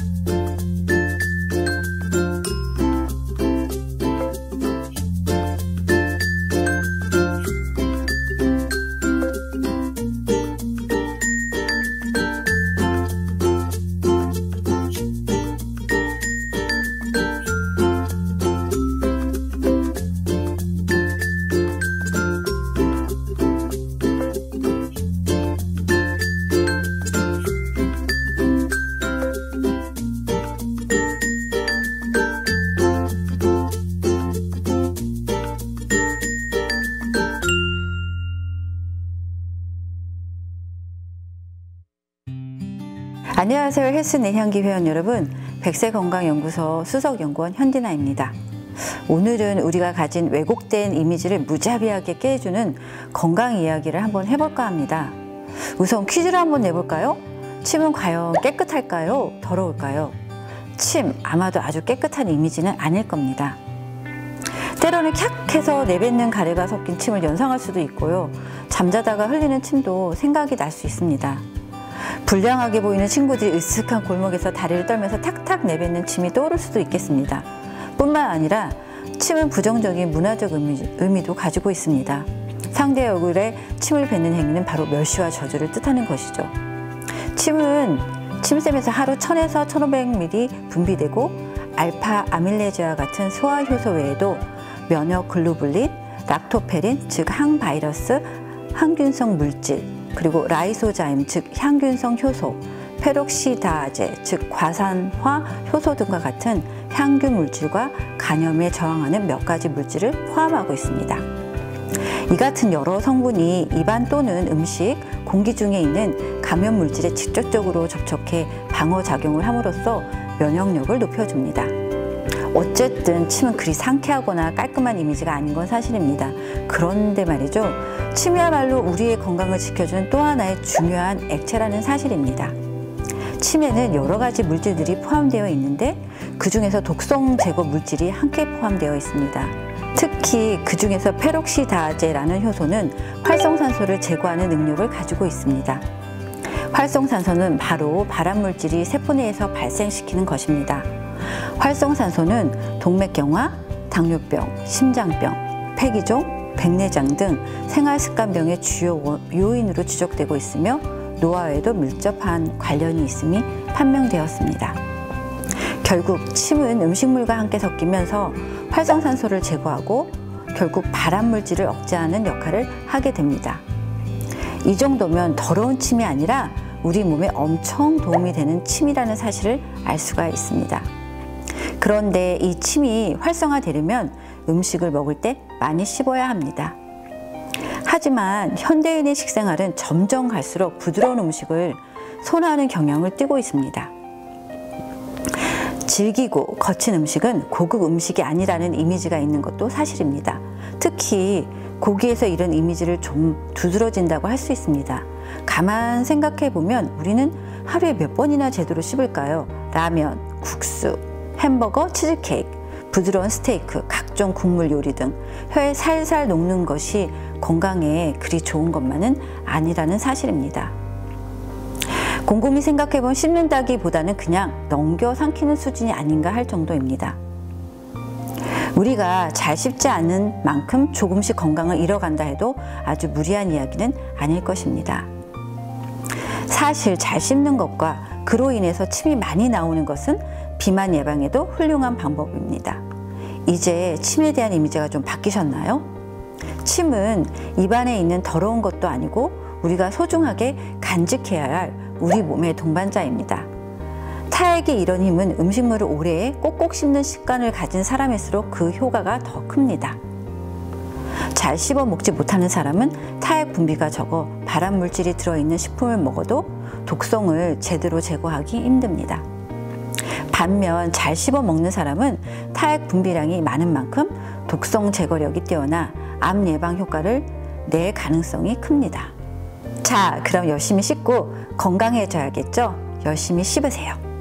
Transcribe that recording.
안녕하세요. 헬스 내향기 회원 여러분, 백세건강연구소 수석연구원 현디나입니다. 오늘은 우리가 가진 왜곡된 이미지를 무자비하게 깨주는 건강 이야기를 한번 해볼까 합니다. 우선 퀴즈를 한번 내볼까요? 침은 과연 깨끗할까요? 더러울까요? 침, 아마도 아주 깨끗한 이미지는 아닐 겁니다. 때로는 캬 해서 내뱉는 가래가 섞인 침을 연상할 수도 있고요. 잠자다가 흘리는 침도 생각이 날 수 있습니다. 불량하게 보이는 친구들이 으슥한 골목에서 다리를 떨면서 탁탁 내뱉는 침이 떠오를 수도 있겠습니다. 뿐만 아니라 침은 부정적인 문화적 의미도 가지고 있습니다. 상대의 얼굴에 침을 뱉는 행위는 바로 멸시와 저주를 뜻하는 것이죠. 침은 침샘에서 하루 1000에서 1500ml 분비되고 알파 아밀레이즈와 같은 소화효소 외에도 면역 글로불린, 락토페린 즉 항바이러스, 항균성 물질, 그리고 라이소자임 즉 향균성 효소, 페록시다제 즉 과산화 효소 등과 같은 향균 물질과 간염에 저항하는 몇 가지 물질을 포함하고 있습니다. 이 같은 여러 성분이 입안 또는 음식, 공기 중에 있는 감염 물질에 직접적으로 접촉해 방어작용을 함으로써 면역력을 높여줍니다. 어쨌든 침은 그리 상쾌하거나 깔끔한 이미지가 아닌 건 사실입니다. 그런데 말이죠, 침이야말로 우리의 건강을 지켜주는 또 하나의 중요한 액체라는 사실입니다. 침에는 여러 가지 물질들이 포함되어 있는데 그 중에서 독성 제거 물질이 함께 포함되어 있습니다. 특히 그 중에서 페록시다제라는 효소는 활성산소를 제거하는 능력을 가지고 있습니다. 활성산소는 바로 발암물질이 세포 내에서 발생시키는 것입니다. 활성산소는 동맥경화, 당뇨병, 심장병, 폐기종, 백내장 등 생활습관병의 주요 요인으로 지적되고 있으며 노화에도 밀접한 관련이 있음이 판명되었습니다. 결국 침은 음식물과 함께 섞이면서 활성산소를 제거하고 결국 발암물질을 억제하는 역할을 하게 됩니다. 이 정도면 더러운 침이 아니라 우리 몸에 엄청 도움이 되는 침이라는 사실을 알 수가 있습니다. 그런데 이 침이 활성화되려면 음식을 먹을 때 많이 씹어야 합니다. 하지만 현대인의 식생활은 점점 갈수록 부드러운 음식을 선호하는 경향을 띠고 있습니다. 질기고 거친 음식은 고급 음식이 아니라는 이미지가 있는 것도 사실입니다. 특히 고기에서 이런 이미지를 좀 두드러진다고 할 수 있습니다. 가만 생각해 보면 우리는 하루에 몇 번이나 제대로 씹을까요? 라면, 국수, 햄버거, 치즈케이크, 부드러운 스테이크, 각종 국물 요리 등 혀에 살살 녹는 것이 건강에 그리 좋은 것만은 아니라는 사실입니다. 곰곰이 생각해보면 씹는다기보다는 그냥 넘겨 삼키는 수준이 아닌가 할 정도입니다. 우리가 잘 씹지 않는 만큼 조금씩 건강을 잃어간다 해도 아주 무리한 이야기는 아닐 것입니다. 사실 잘 씹는 것과 그로 인해서 침이 많이 나오는 것은 비만 예방에도 훌륭한 방법입니다. 이제 침에 대한 이미지가 좀 바뀌셨나요? 침은 입안에 있는 더러운 것도 아니고 우리가 소중하게 간직해야 할 우리 몸의 동반자입니다. 타액의 이런 힘은 음식물을 오래 꼭꼭 씹는 습관을 가진 사람일수록 그 효과가 더 큽니다. 잘 씹어 먹지 못하는 사람은 타액 분비가 적어 발암물질이 들어있는 식품을 먹어도 독성을 제대로 제거하기 힘듭니다. 반면 잘 씹어 먹는 사람은 타액 분비량이 많은 만큼 독성 제거력이 뛰어나 암 예방 효과를 낼 가능성이 큽니다. 자, 그럼 열심히 씹고 건강해져야겠죠? 열심히 씹으세요.